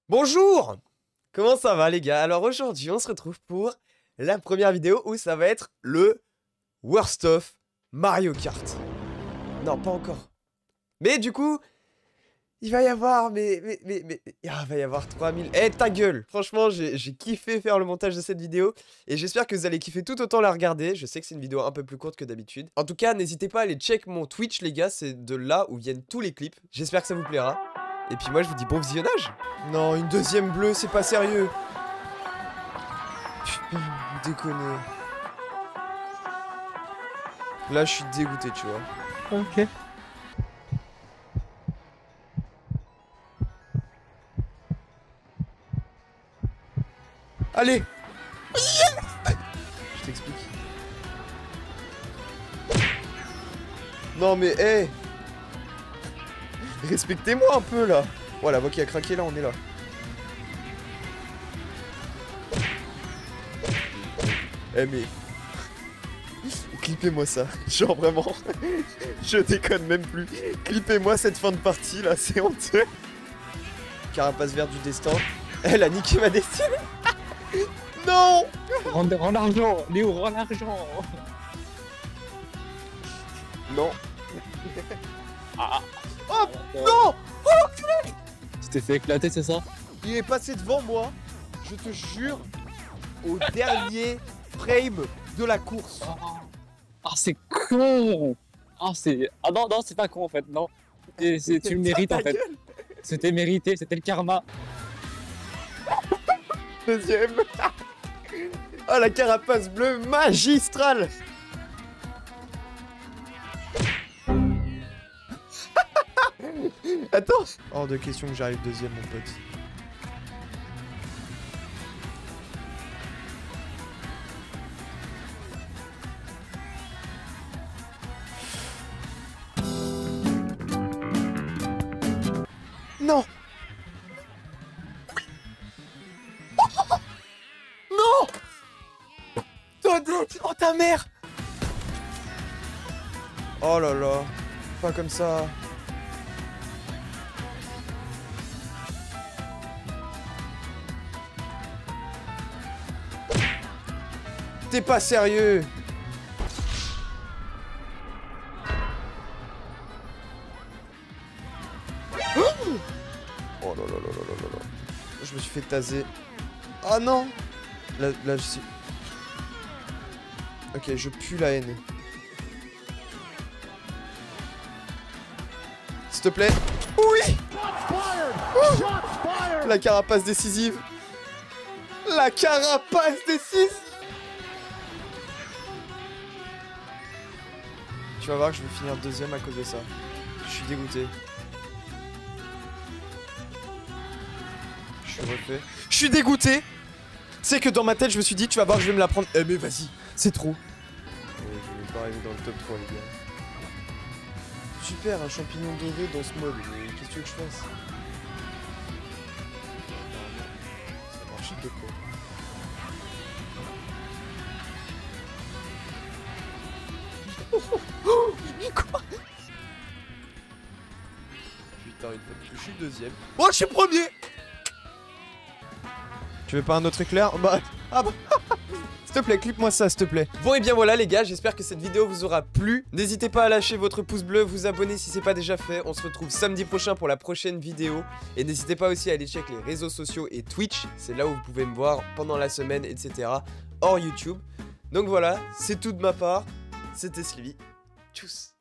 Bonjour! Comment ça va les gars? Alors aujourd'hui on se retrouve pour la première vidéo où ça va être le Worst of Mario Kart. Non, pas encore. Mais du coup, il va y avoir, il va y avoir 3000... Eh ta gueule! Franchement, j'ai kiffé faire le montage de cette vidéo et j'espère que vous allez kiffer tout autant la regarder. Je sais que c'est une vidéo un peu plus courte que d'habitude. En tout cas, n'hésitez pas à aller check mon Twitch les gars, c'est de là où viennent tous les clips. J'espère que ça vous plaira. Et puis moi je vous dis bon visionnage. Non, une deuxième bleue, c'est pas sérieux. Putain, vous déconnez. Là je suis dégoûté, tu vois. Ok. Allez. Je t'explique. Non mais hé, respectez-moi un peu là. Oh la voix qui a craqué là, on est là. Eh mais... Clippez-moi ça, genre vraiment, je déconne même plus. Clippez-moi cette fin de partie là, c'est honteux. Carapace verte du destin. Elle a niqué ma destinée. Non. Rends l'argent, Léo, rends l'argent. Non. Ah, Oh non. Oh culé. tu t'es fait éclater, c'est ça? Il est passé devant moi, je te jure, au dernier frame de la course. Ah, c'est con. Ah non, non, c'est pas con en fait, non. Tu le mérites en fait. C'était mérité, c'était le karma. Deuxième. Oh la carapace bleue magistrale. Attends. Hors de question que j'arrive deuxième mon pote. Non. Non. Todette. Oh ta mère. Oh là là. Pas comme ça. T'es pas sérieux. Oh là là là là là là. Je me suis fait taser. Oh non. Là je suis... Ok, je pue la haine. S'il te plaît. Oui. Oh. La carapace décisive. La carapace décisive. Tu vas voir que je vais finir deuxième à cause de ça. Je suis dégoûté. Je suis refait. Je suis dégoûté. C'est que dans ma tête, je me suis dit, tu vas voir, je vais me la prendre. Eh mais vas-y, c'est trop. Je vais pas arriver dans le top 3, les gars. Super, un champignon doré dans ce mode. Mais qu'est-ce que tu veux que je fasse? Ça marche de quoi? Quoi? Putain, une fois de plus, je suis deuxième. Oh, je suis premier. Tu veux pas un autre éclair? Bah, ah bah. S'il te plaît, clippe-moi ça, s'il te plaît. Bon, et bien voilà, les gars, j'espère que cette vidéo vous aura plu. N'hésitez pas à lâcher votre pouce bleu, vous abonner si c'est pas déjà fait. On se retrouve samedi prochain pour la prochaine vidéo. Et n'hésitez pas aussi à aller checker les réseaux sociaux et Twitch. C'est là où vous pouvez me voir pendant la semaine, etc. hors YouTube. Donc voilà, c'est tout de ma part. C'était Sylvie. Tchuss.